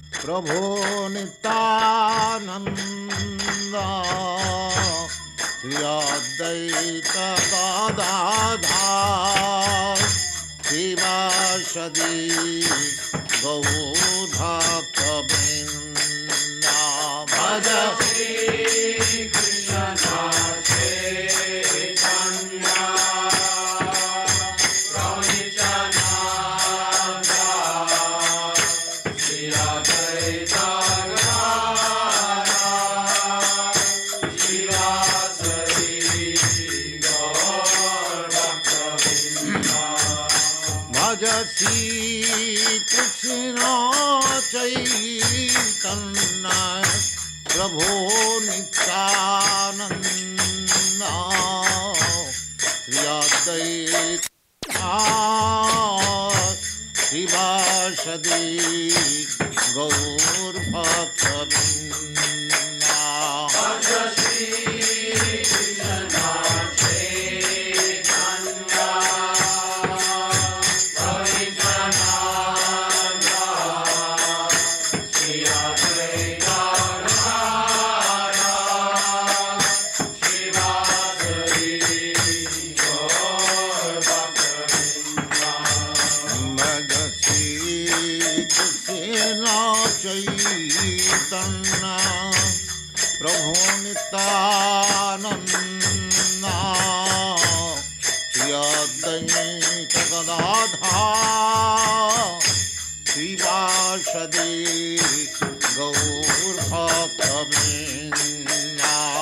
प्रभो नित्यानंद श्री अद्वैत गदाधर शिवासदि गौरभक्तवृन्द भज श्री कृष्ण कृष्ण चैतन्य प्रभो नित्यानंद श्री अद्वैत शिवासदि गौरभक्तवृन्द प्रभो नित्यानंद श्री अद्वैत गदाधर शिवासदि गौरभक्तवृन्द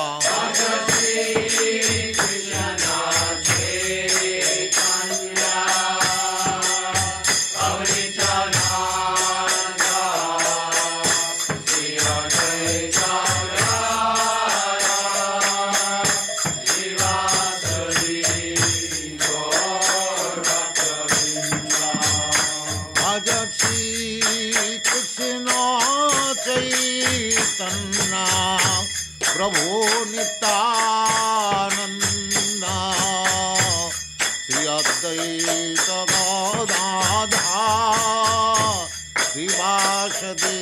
प्रभो नित्यानंद श्री अद्वैत गदाधर शिवासदि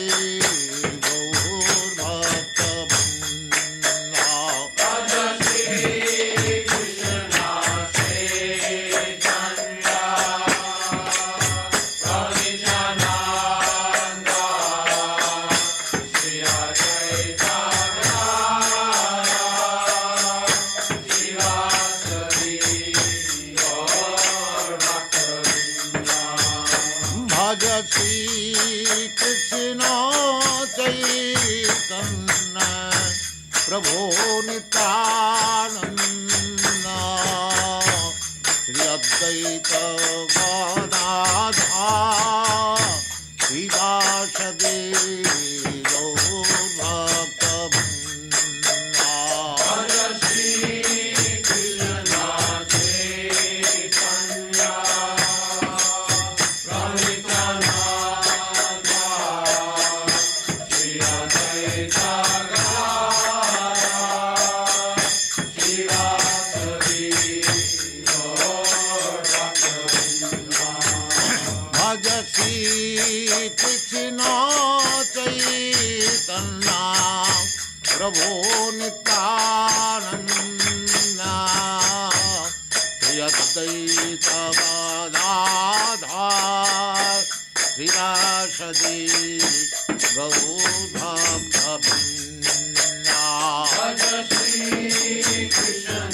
प्रभो नित्यानंद श्री अद्वैत गदाधर शिवासदि प्रभो नित्यानंद श्री अद्वैत गदाधर शिवासदि गौरभक्तवृन्द भज श्री कृष्ण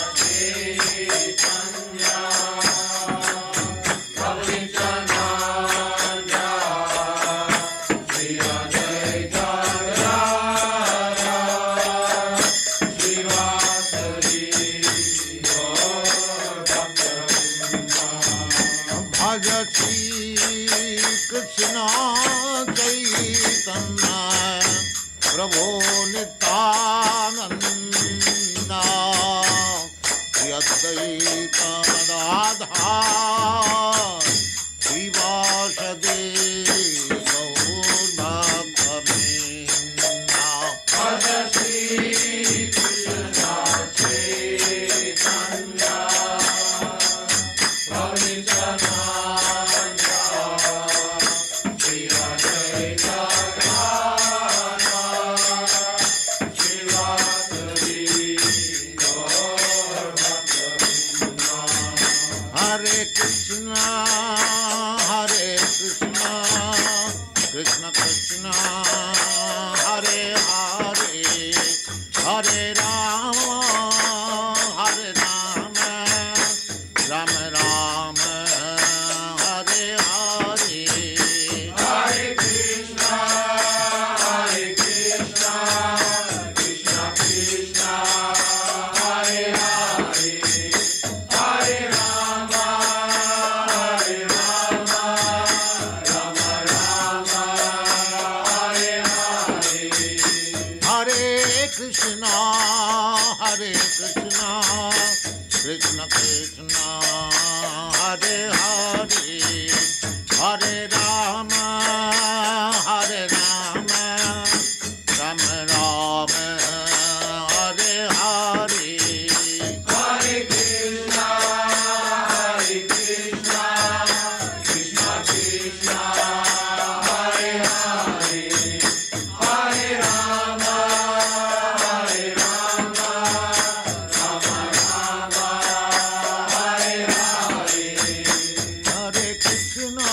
प्रभो नित्यानंद श्री अद्वैत गदाधर शिवासदि गौरभक्तवृन्द भज श्री कृष्ण चैतन्य प्रभु Nityanand Shri Advaita Krishna Krishna Hare Hare Hare Rama Hare Rama Rama Rama Hare Hare Hare Krishna Krishna Krishna Hare Hare Hare Rama Rama Rama Hare Hare Hare Krishna Krishna Krishna Hare Hare Hare Rama Rama Rama Hare Hare Hare Krishna Krishna Krishna Hare Hare Hare Rama Rama Hare Hare Hare Krishna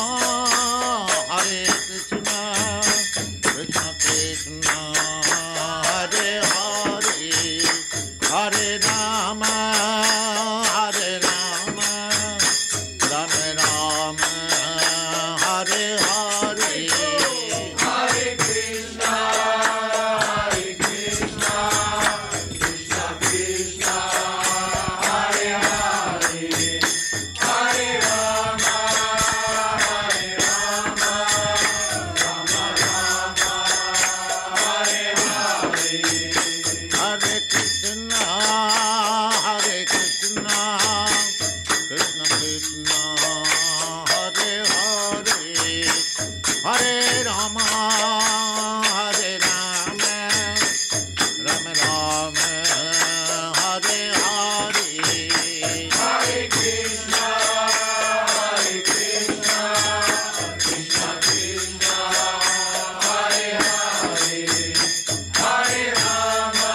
Krishna Krishna Hare Hare Hare Rama Rama Rama Hare Hare Hare Krishna Krishna Krishna Hare Hare Hare Rama Rama Hare Hare Hare Krishna Krishna Krishna Hare Hare Hare Rama Rama Rama Hare Hare Hare Krishna Krishna Krishna Hare Hare Hare Rama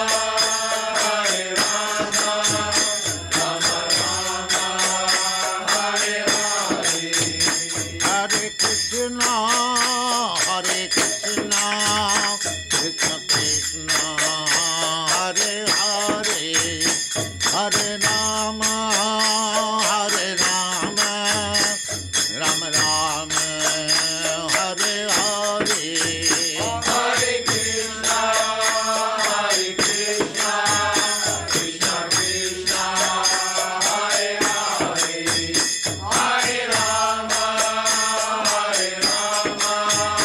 Rama Hare Hare Hare Krishna Krishna Krishna Hare Hare Hare Rama Rama Rama Hare Hare Hare Krishna Krishna Krishna Hare Hare Hare Rama Rama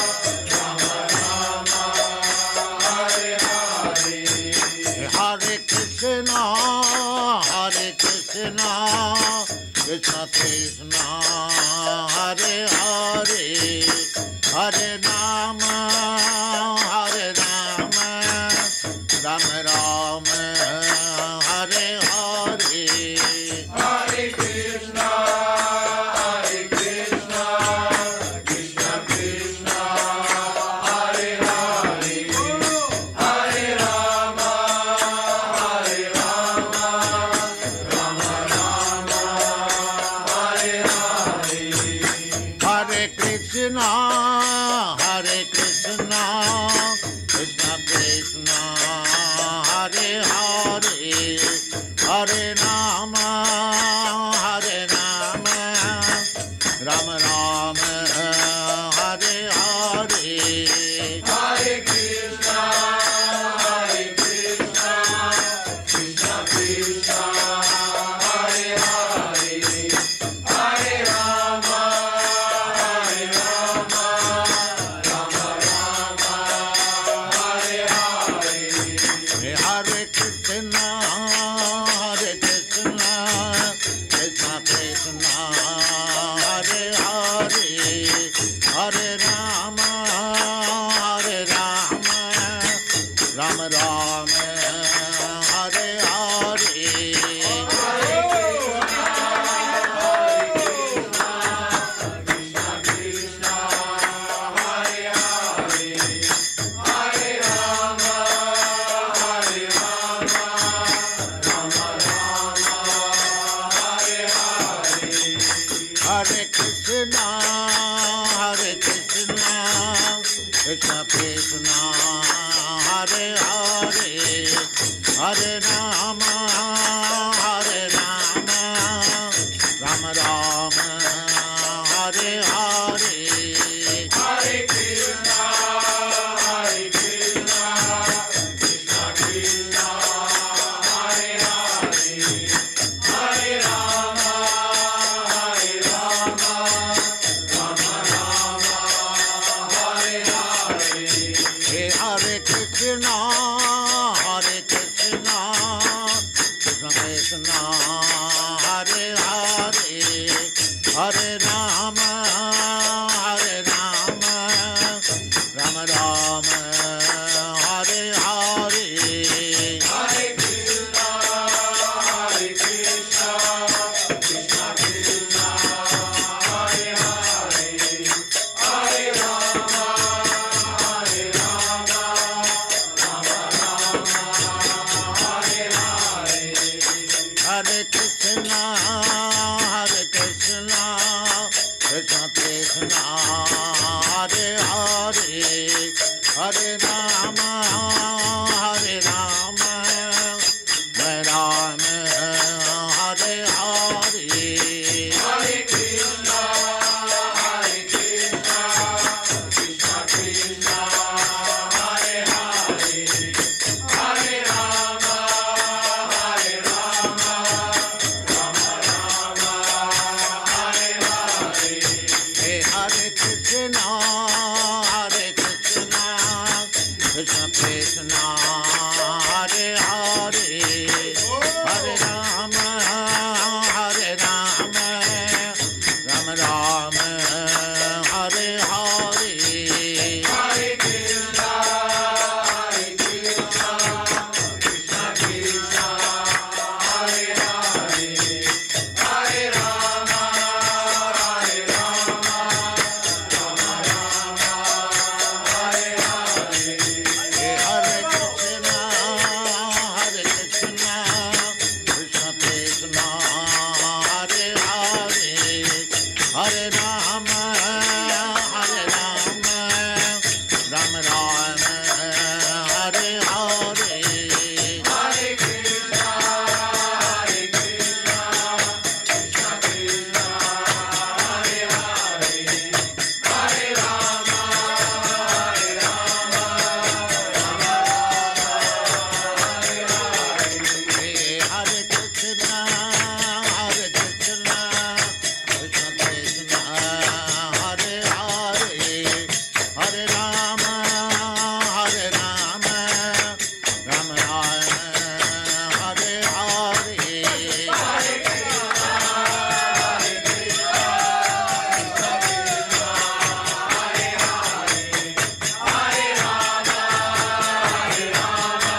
Hare Hare Hare Krishna Krishna Krishna Hare Hare Hare Rama Rama Rama Hare Hare Hare Krishna Krishna Krishna Hare Hare Hare Rama Rama Hare Hare Hare Krishna Krishna Krishna Hare Hare Hare Rama Rama Hare Hare Hare Krishna Krishna Krishna Hare Hare Hare Rama Rama Hare Hare Hare Krishna Krishna Krishna Hare Hare Hare Rama Rama Hare Hare Krishna Hare Hare Hare Rama Hare Hare Hare Krishna Krishna Krishna Hare Hare Hare Rama Rama Rama Hare Hare Hare Krishna Krishna Krishna Hare Hare Hare Rama Rama Rama Hare Hare Hey Hare Krishna Krishna Krishna Hare Hare Hare Rama Rama Rama Hare Hare Hare Krishna Krishna Krishna Krishna Hare Hare Hare Rama Rama Rama Hare Hare Hare Krishna Krishna Krishna Hare Hare Hare Rama Rama Hare Hare Hare Krishna Krishna Krishna Krishna Hare Hare Hare Rama Rama Rama Hare Hare Hey Hare Krishna Krishna Krishna Hare Hare Hare Rama Rama Hare Hare Hare Krishna Krishna Krishna Krishna Hare Hare Hare Rama Rama Rama Hare Hare Hey Hare Krishna Krishna Krishna Hare Hare Hare Rama Rama Hare Hare Hare Krishna Krishna Krishna Krishna Hare Hare Hare Rama Rama Hare Hare Hey Hare Krishna Krishna Krishna Hare Hare Hare Rama Rama Hare Hare Hare Krishna Krishna Krishna Krishna Hare Hare Hare Rama Rama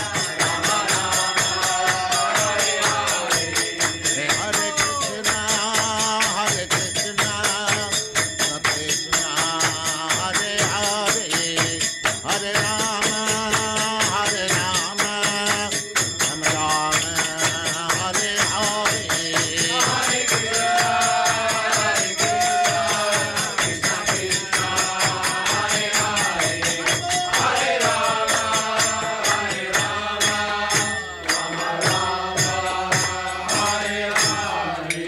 Hare Hare Hey Hare Krishna Krishna Krishna Hare Hare Hare Rama Rama Hare Hare Hare Krishna Krishna Krishna Hare Hare Hare Rama Hare Hare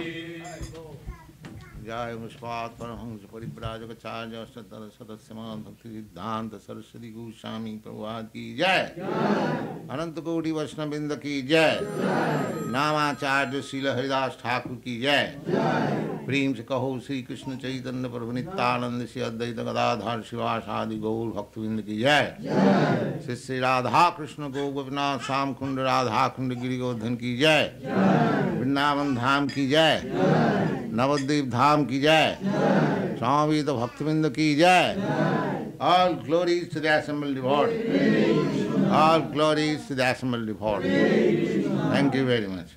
जय मुष्पात परमहंस परिव्राजकाचार्य सदस्यमान भक्ति सिद्धांत सरस्वती गोस्वामी प्रभुपाद की जय अनंत कोटि वैष्णववृंद की जय नामाचार्य श्रील हरिदास ठाकुर की जय प्रेम से कहो श्री कृष्ण चैतन्य प्रभु नित्यानंद श्री अद्वैत गदाधर शिवासादि गौर भक्तवृंद की जय श्री श्री राधा कृष्ण गो गोपीनाथ श्याम कुंड राधा कुंड गिरि गोवर्धन की जय वृंदावन धाम की जय नवद्वीप धाम की जय स्वामी तो भक्तवृंद की जय All glories to the assembled devotees. All glories to the assembled devotees. Thank you very much.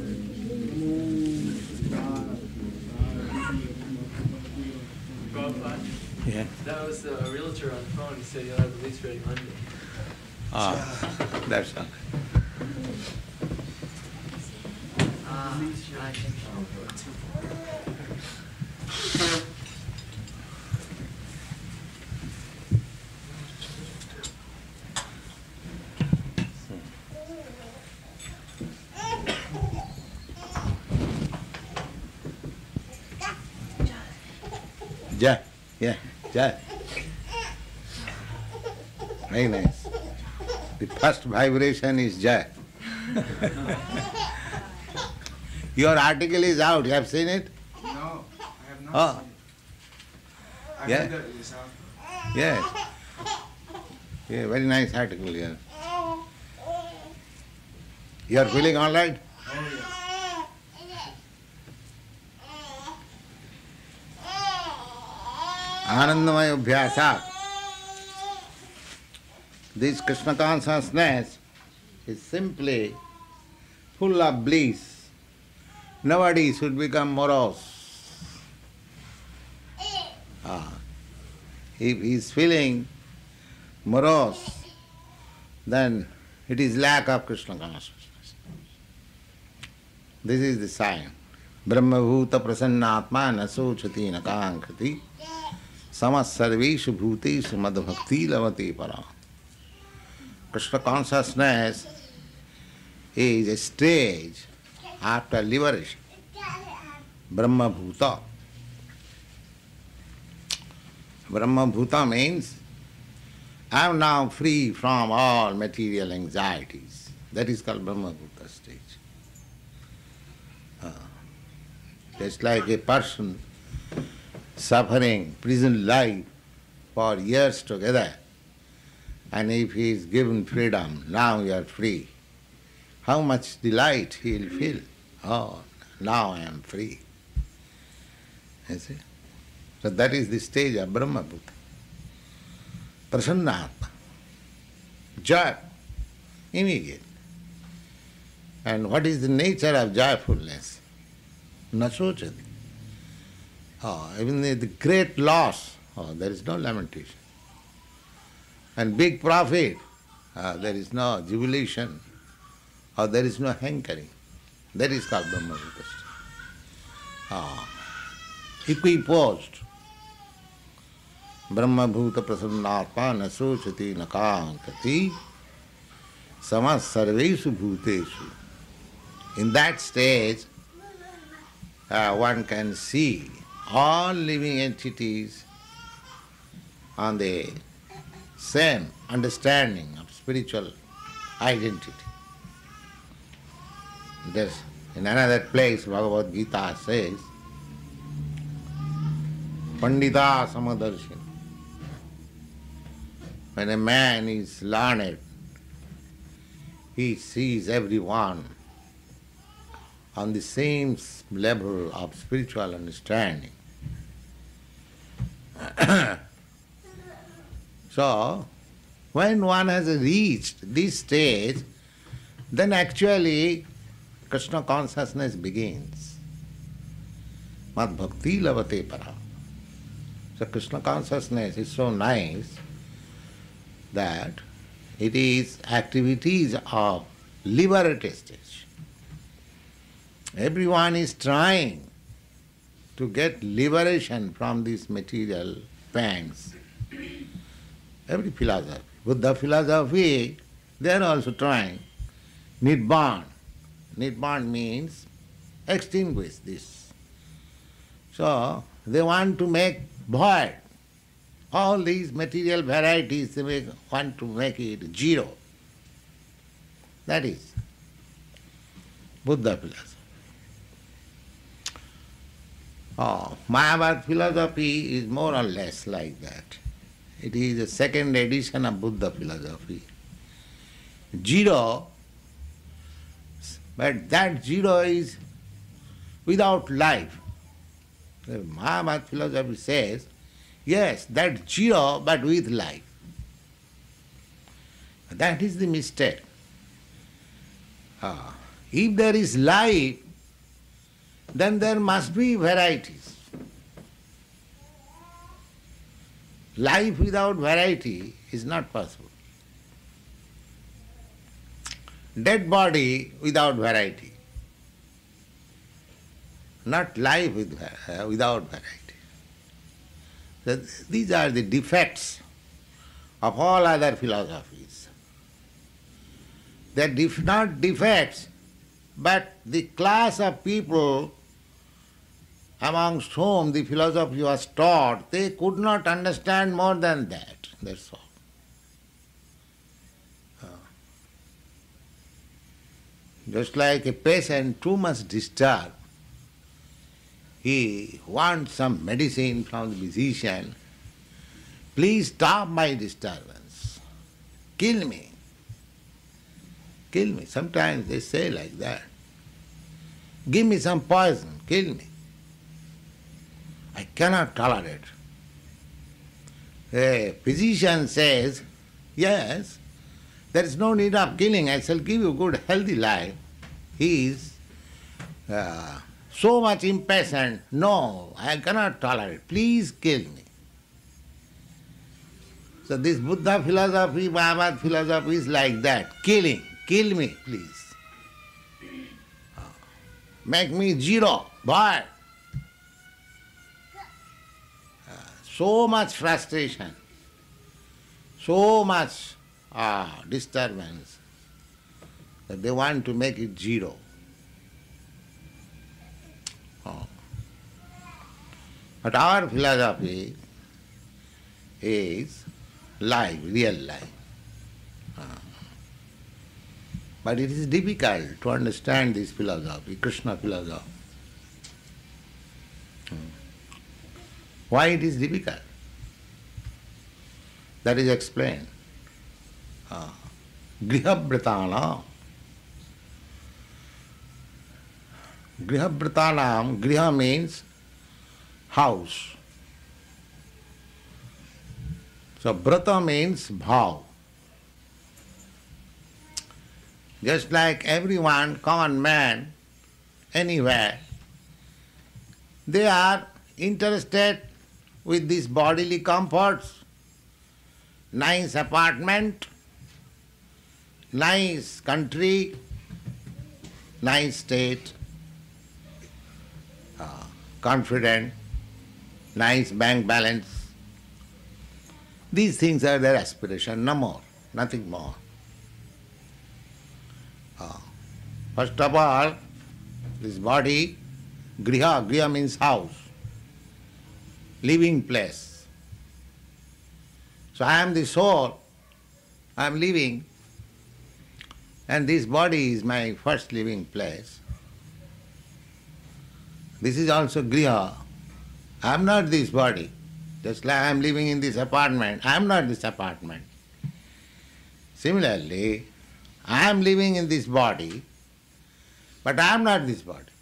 Prabhupada. Yeah. That was the realtor on the phone. He said you'll have the lease ready Monday. Ah, that's all. Jai, yeah, Jai. Very nice. The first vibration is Jai. Your article is out, you have seen it? No, I have not Oh. seen it. I Yeah. heard that it was out. Yes. Yeah, very nice article here. You are feeling all right? Oh, yes. Anandamaya Abhyasa. This Krishna consciousness is simply full of bliss. Nobody should become morose. If he is feeling morose, then it is lack of Krishna consciousness. This is the sign. Brahmabhuta prasannatma na sochati na kankriti samas sarveshu bhuteshu madbhakti lavate para. Krishna consciousness is a stage after liberation. Brahmabhuta. Brahmabhuta means I am now free from all material anxieties. That is called Brahmabhuta stage. Just like a person suffering prison life for years together, and if he is given freedom, now you are free. How much delight he will feel. Oh, now I am free. You see? So that is the stage of Brahmabhuta. Prasannatma. Joy. Immediate. And what is the nature of joyfulness? Nasochati. Even the great loss, there is no lamentation. And big profit, there is no jubilation, or there is no hankering. That is called Brahmabhuta. Equiposed. Brahmabhuta prasannatma na sochati na kankati samas sarveshu bhuteshu. In that stage, one can see all living entities on the same understanding of spiritual identity. There's in another place Bhagavad Gita says, Pandita Samadarshina. When a man is learned, he sees everyone on the same level of spiritual understanding. So, when one has reached this stage, then actually Krishna consciousness begins. Mad bhakti lavate para. So Krishna consciousness is so nice that it is activities of liberated stage. Everyone is trying to get liberation from these material pangs. Every philosophy, Buddha philosophy, they are also trying. Nibbana. Nibbana means extinguish this. So they want to make void all these material varieties, they want to make it zero. That is Buddha philosophy. Mayavad philosophy is more or less like that. It is a second edition of Buddha philosophy. Zero, but that zero is without life. The Mayavad philosophy says, yes, that zero but with life. That is the mistake. If there is life, then there must be varieties. life without variety is not possible. Dead body without variety. Not life without variety. So these are the defects of all other philosophies. They are not defects, but the class of people amongst whom the philosophy was taught, they could not understand more than that. That's all. Just like a patient too much disturbed, he wants some medicine from the physician. Please stop my disturbance. Kill me. Kill me. Sometimes they say like that. Give me some poison. Kill me. I cannot tolerate. A physician says, yes, there is no need of killing. I shall give you a good, healthy life. He is so much impatient. No, I cannot tolerate. Please kill me. So this Buddha philosophy, Mahabharata philosophy is like that. Killing. Kill me, please. Make me zero, boy. So much frustration, so much disturbance that they want to make it zero. But our philosophy is life, real life. But it is difficult to understand this philosophy, Krishna philosophy. Why it is difficult? That is explained. Grihabhratana. Grihabhratanam, griha means house. So brata means bhav. Just like everyone, common man, anywhere, they are interested with these bodily comforts, nice apartment, nice country, nice state, confident, nice bank balance. These things are their aspiration, no more, nothing more. First of all, this body, griha means house, living place. So I am the soul, I am living, and this body is my first living place. This is also griha. I am not this body. Just like I am living in this apartment, I am not this apartment. Similarly, I am living in this body, but I am not this body.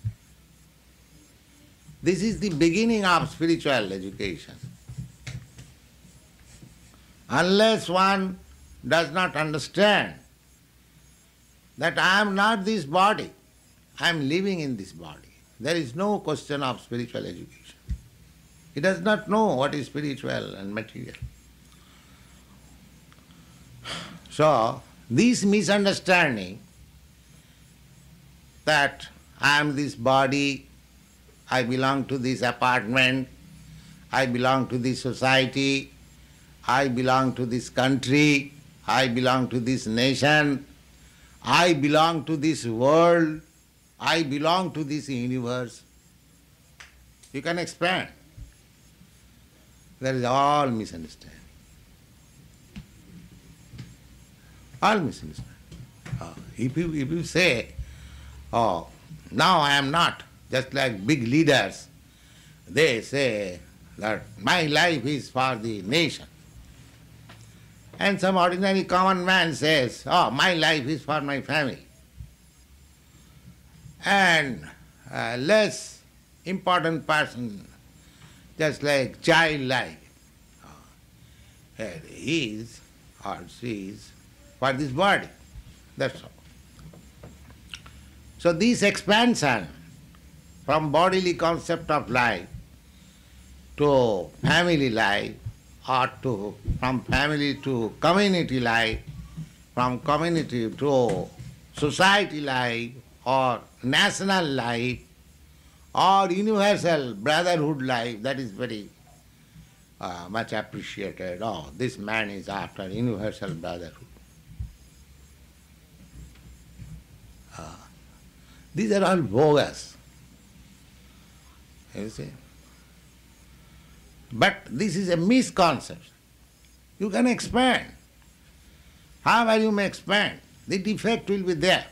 This is the beginning of spiritual education. Unless one does not understand that I am not this body, I am living in this body, there is no question of spiritual education. He does not know what is spiritual and material. So, this misunderstanding that I am this body, I belong to this apartment, I belong to this society, I belong to this country, I belong to this nation, I belong to this world, I belong to this universe. You can expand. That is all misunderstanding. All misunderstanding. If you say, oh, now I am not, just like big leaders, they say that my life is for the nation. And some ordinary common man says, oh, my life is for my family. And less important person, just like child life, he is or she is for this body. That's all. So this expansion from bodily concept of life to family life from family to community life, from community to society life, or national life, or universal brotherhood life, that is very much appreciated. Oh, this man is after universal brotherhood. These are all bogus. You see? But this is a misconception. You can expand. However you may expand, the defect will be there.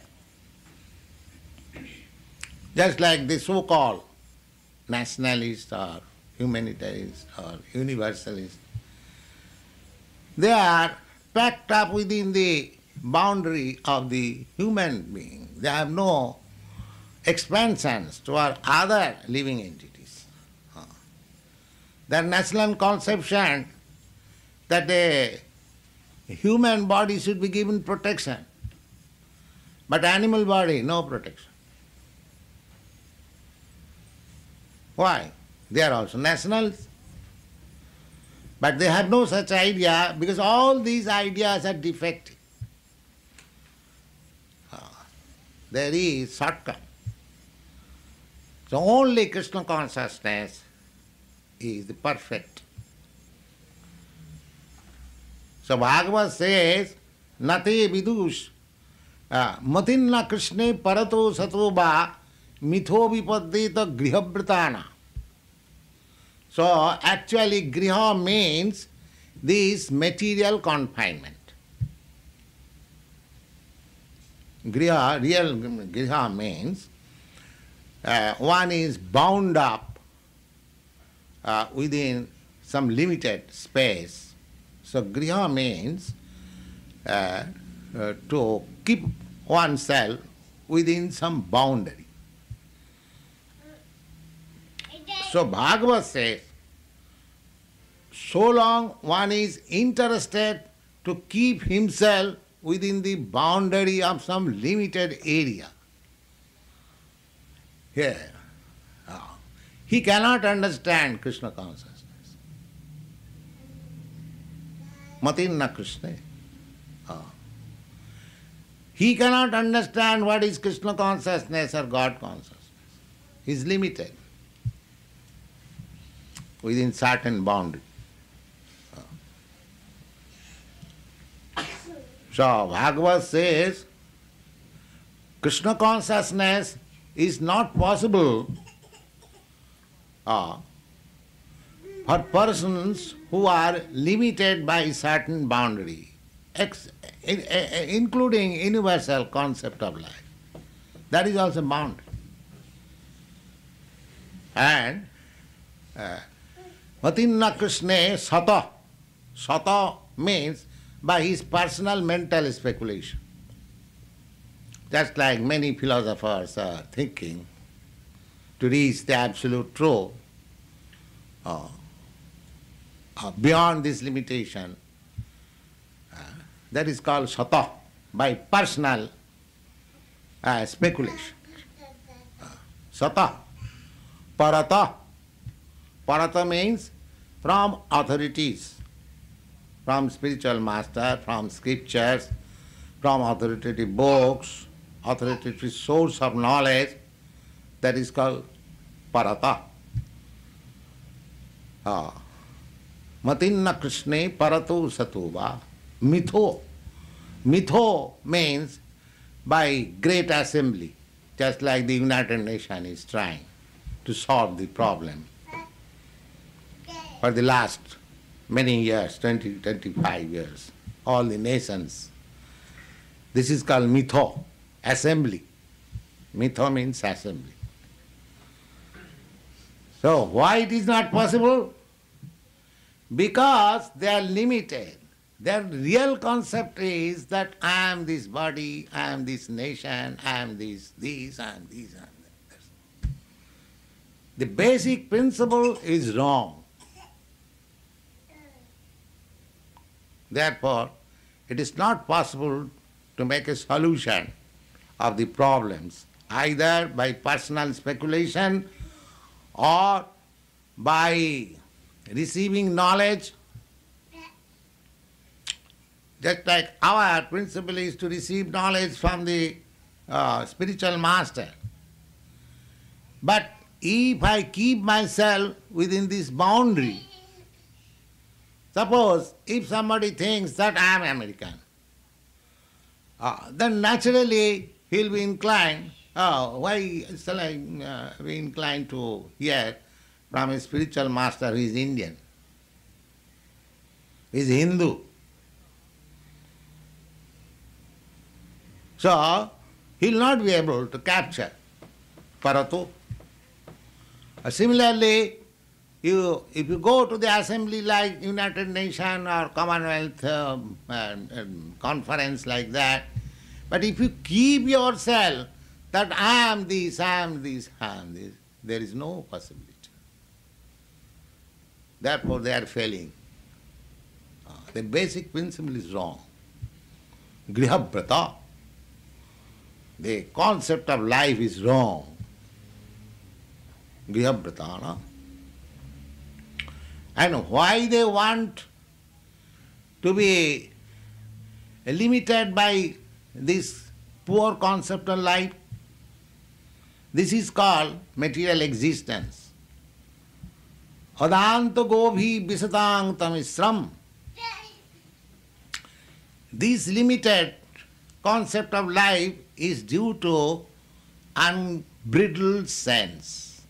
Just like the so-called nationalist or humanitarist or universalist, they are packed up within the boundary of the human being. They have no expansions toward other living entities. Their national conception that the human body should be given protection, but animal body, no protection. Why? They are also nationals. But they have no such idea because all these ideas are defective. There is shortcut. So only Krishna consciousness is the perfect. So Bhagavad says, Nate vidush matinna Krishne parato sato ba mitho vipaddeta grihabhritana. So actually griha means this material confinement. Griha, real griha means one is bound up within some limited space. So griha means to keep oneself within some boundary. So Bhagavad says, so long one is interested to keep himself within the boundary of some limited area, here, he cannot understand Krishna consciousness. Matinna Krishna. He cannot understand what is Krishna consciousness or God consciousness. He is limited within certain boundary. So Bhagavad says, Krishna consciousness is not possible for persons who are limited by certain boundary, including universal concept of life. That is also boundary. And Matinna Krishna Sata. Sata means by his personal mental speculation. Just like many philosophers are thinking to reach the absolute truth beyond this limitation, that is called Sata, by personal speculation. Sata. Parata. Parata means from authorities, from spiritual master, from scriptures, from authoritative books, authoritative source of knowledge, that is called Parata. Matinna Krishne Parato Satuva. Mitho. Mitho means by great assembly, just like the United Nations is trying to solve the problem for the last many years, 20, 25 years, all the nations. This is called mitho, assembly. Mitho means assembly. So why it is not possible? Because they are limited. Their real concept is that I am this body, I am this nation, I am this, I am this, I am that. The basic principle is wrong. Therefore, it is not possible to make a solution of the problems either by personal speculation or by receiving knowledge Just like our principle is to receive knowledge from the spiritual master. But if I keep myself within this boundary, suppose if somebody thinks that I am American, then naturally he will be inclined, why shall I be inclined to hear from a spiritual master who is Indian, who is Hindu? So, he will not be able to capture Paratu. Similarly, if you go to the assembly like United Nations or Commonwealth conference like that, but if you keep yourself that I am this, I am this, I am this, there is no possibility. Therefore they are failing. The basic principle is wrong. Grihabrata. The concept of life is wrong. Grihabrata, no? And why they want to be limited by this poor concept of life? This is called material existence. Adanta gobhi bisatang tamisram. This limited concept of life is due to unbridled sense.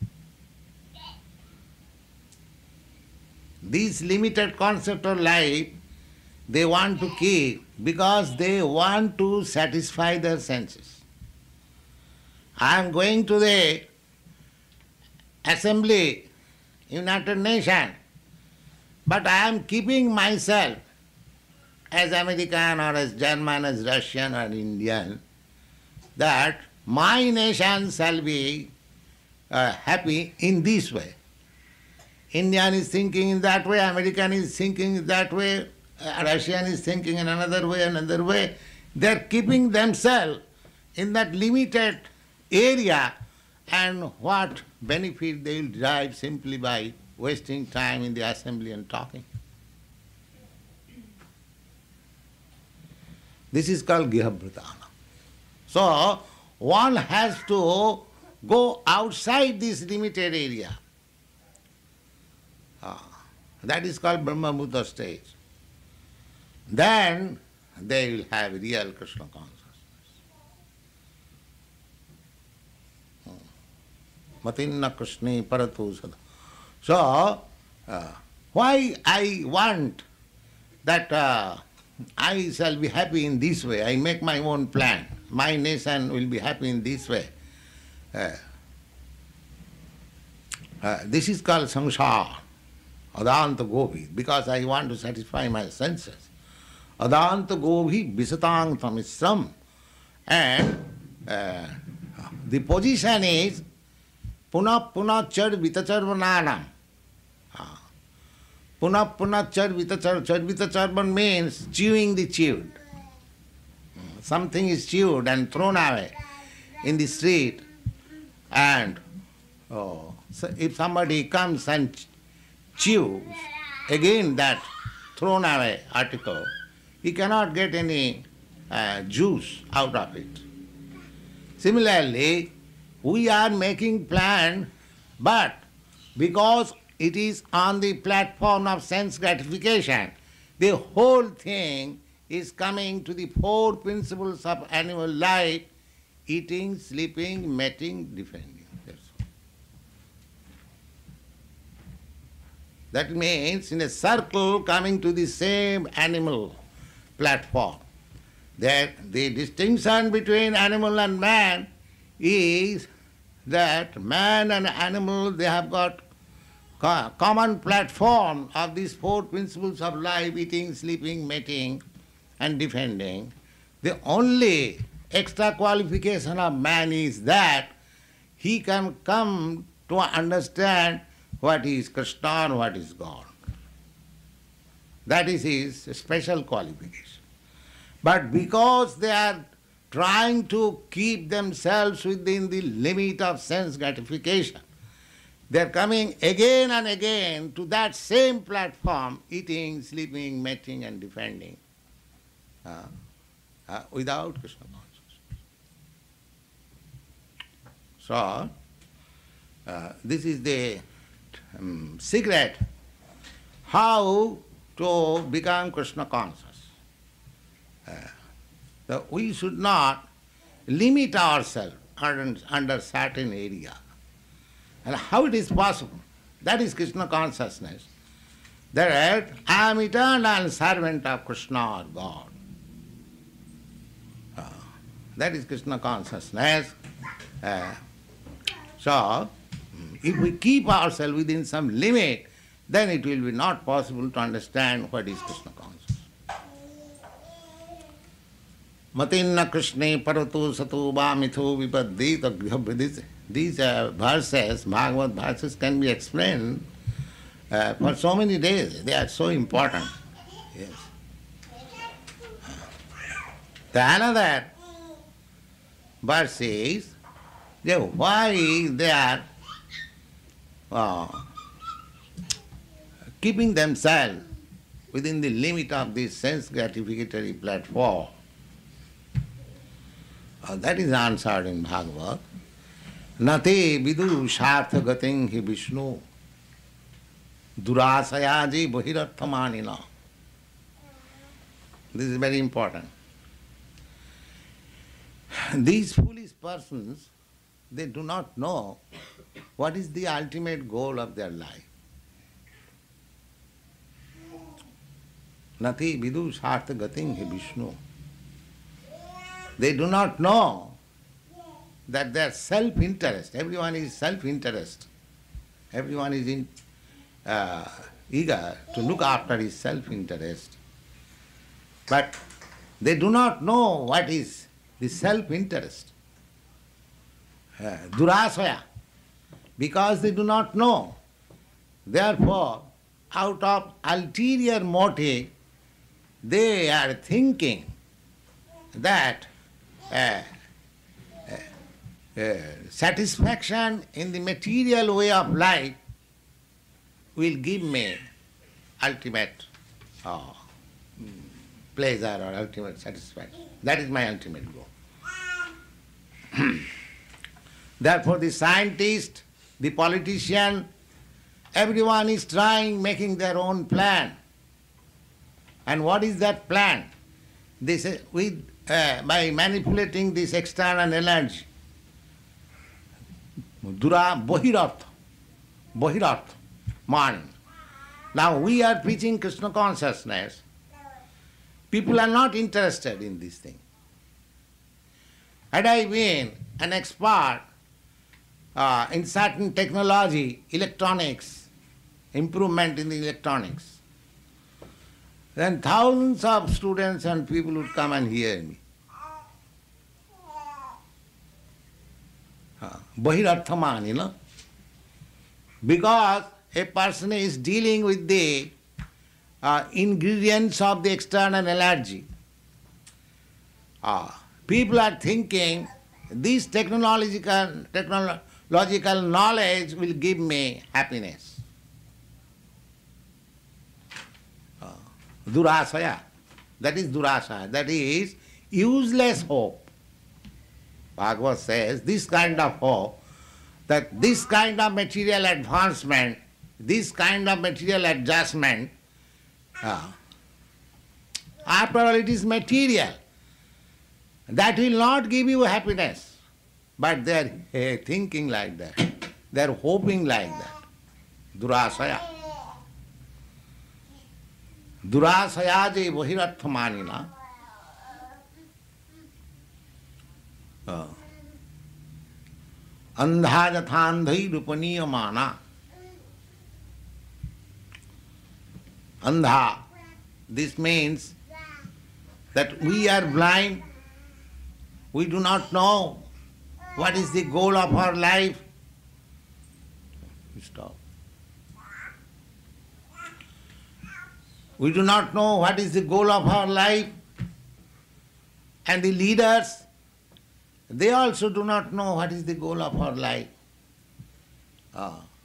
This limited concept of life they want to keep because they want to satisfy their senses. I am going to the assembly, United Nations, but I am keeping myself as American or as German, as Russian or Indian, that my nation shall be happy in this way. Indian is thinking in that way, American is thinking in that way, Russian is thinking in another way. They are keeping themselves in that limited area, and what benefit they will derive simply by wasting time in the assembly and talking. This is called Gihabhritana. So, one has to go outside this limited area. That is called Brahma Bhuta stage. Then they will have real Krishna consciousness. Matinna Krishna Paratu Sada. So, why I want that I shall be happy in this way, I make my own plan, my nation will be happy in this way. This is called samsara, adanta gopi, because I want to satisfy my senses. Adanta gopi visatang tamisram. And the position is puna puna chad vitacharvananam. Puna puna chad vitacharvan means chewing the chewed. Something is chewed and thrown away in the street, and so if somebody comes and chews again that thrown away article, he cannot get any juice out of it. Similarly, we are making plan, but because it is on the platform of sense gratification, the whole thing is coming to the four principles of animal life: eating, sleeping, mating, defending. That's all. That means in a circle coming to the same animal platform. That the distinction between animal and man is that man and animal, they have got common platform of these four principles of life: eating, sleeping, mating, and defending. The only extra qualification of man is that he can come to understand what is Krishna and what is God. That is his special qualification. But because they are trying to keep themselves within the limit of sense gratification, they are coming again and again to that same platform: eating, sleeping, mating, and defending. without Krishna consciousness. So, this is the secret how to become Krishna conscious. We should not limit ourselves under certain area. And how it is possible? That is Krishna consciousness. That I am eternal servant of Krishna or God. That is Krishna consciousness. So, if we keep ourselves within some limit, then it will be not possible to understand what is Krishna consciousness. Matinna Krishne paratu satu va mitho vipaddita. These verses, Bhagavad verses, can be explained for so many days. They are so important. Yes. The another verse is why they are keeping themselves within the limit of this sense gratificatory platform. That is answered in Bhagavad. Nate vidu shartha gating hi Vishnu durasayaji bahirarthamanina. This is very important. These foolish persons, they do not know what is the ultimate goal of their life. Nati vidu shartha gating hi Vishnu. They do not know that their self-interest, everyone is self-interest. Everyone is eager to look after his self-interest. But they do not know what is the self-interest. Durasaya. Because they do not know. Therefore, out of ulterior motive, they are thinking that satisfaction in the material way of life will give me ultimate pleasure or ultimate satisfaction. That is my ultimate goal. Therefore the scientist, the politician, everyone is trying, making their own plan. And what is that plan? They say, by manipulating this external energy, bahirartha, mind. Now we are preaching Krishna consciousness. People are not interested in this thing. Had I been an expert in certain technology, electronics, improvement in the electronics, then thousands of students and people would come and hear me. Bahirarthamani, because a person is dealing with the ingredients of the external energy. People are thinking this technological knowledge will give me happiness. Durasaya. That is durasaya. That is useless hope. Bhagavad says this kind of hope, that this kind of material advancement, this kind of material adjustment, after all it is material. That will not give you happiness. But they are thinking like that. They are hoping like that. Durasaya. Durasayaje bahirarthamanina. Andha jathandhai rupaniyamana. Andha. This means that we are blind. We do not know what is the goal of our life. Stop. We do not know what is the goal of our life. And the leaders, they also do not know what is the goal of our life.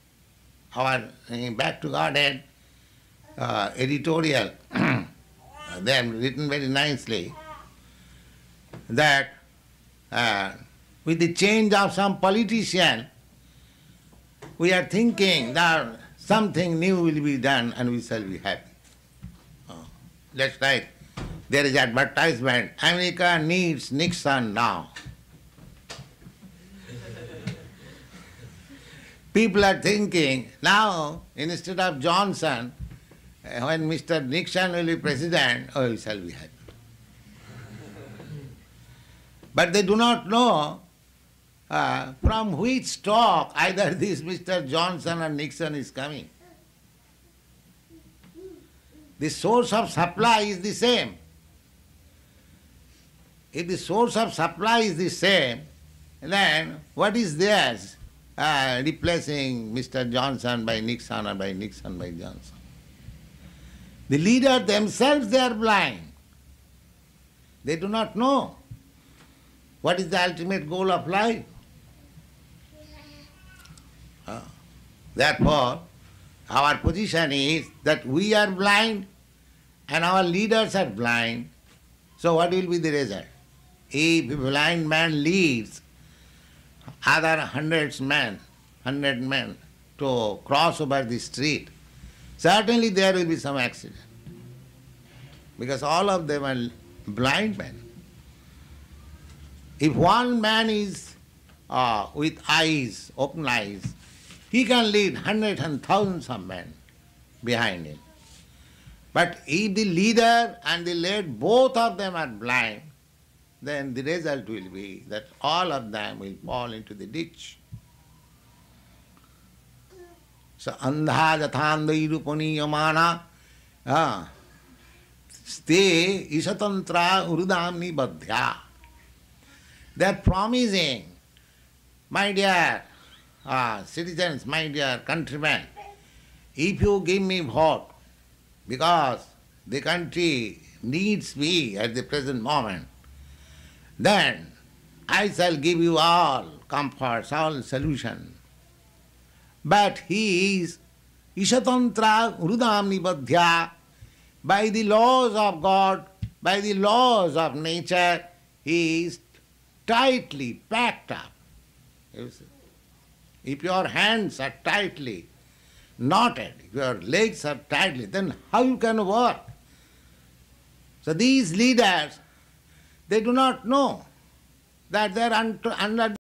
Our Back to Godhead editorial they have written very nicely that with the change of some politician, we are thinking that something new will be done and we shall be happy. That's right. There is advertisement. America needs Nixon now. People are thinking now, instead of Johnson, when Mr. Nixon will be president, oh, we shall be happy. But they do not know from which stock either this Mr. Johnson or Nixon is coming. The source of supply is the same. If the source of supply is the same, then what is theirs replacing Mr. Johnson by Nixon or by Nixon by Johnson? The leaders themselves, they are blind. They do not know what is the ultimate goal of life. Therefore, our position is that we are blind and our leaders are blind. So what will be the result? If a blind man leads other 100 men to cross over the street, certainly there will be some accident. Because all of them are blind men. If one man is with eyes, open eyes, he can lead hundreds and thousands of men behind him. But if the leader and the led, both of them are blind, then the result will be that all of them will fall into the ditch. So, andha jathandai rupaniyamana ste isatantra urudamni badhya. They are promising, my dear citizens, my dear countrymen, if you give me vote, because the country needs me at the present moment, then I shall give you all comforts, all solution. But he is Ishatantra Urudamni Badhya. By the laws of God, by the laws of nature, he is tightly packed up. You see? If your hands are tightly knotted, if your legs are tightly, then how you can work? So these leaders, they do not know that they are under